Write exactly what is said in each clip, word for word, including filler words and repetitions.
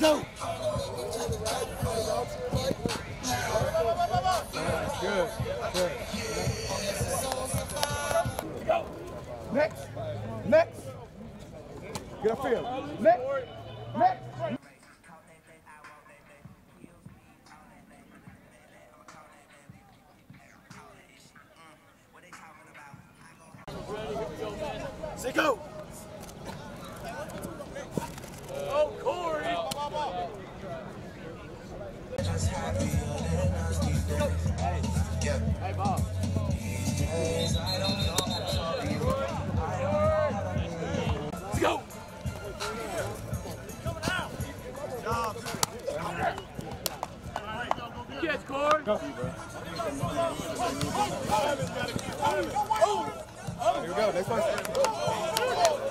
go. Good. Good. Go. Next. Next. Get a feel. Next. Next. Say go. Oh, Corey. Hey, Bob. Let's go. Catch, Corey. Go. Here we go. Next one.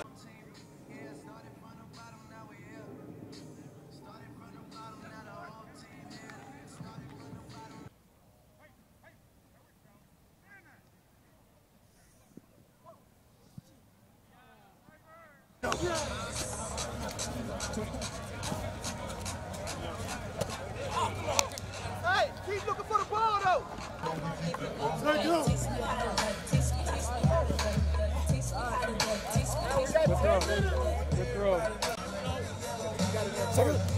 Hey, keep looking for the ball though. Let's go. Good throw. Good throw.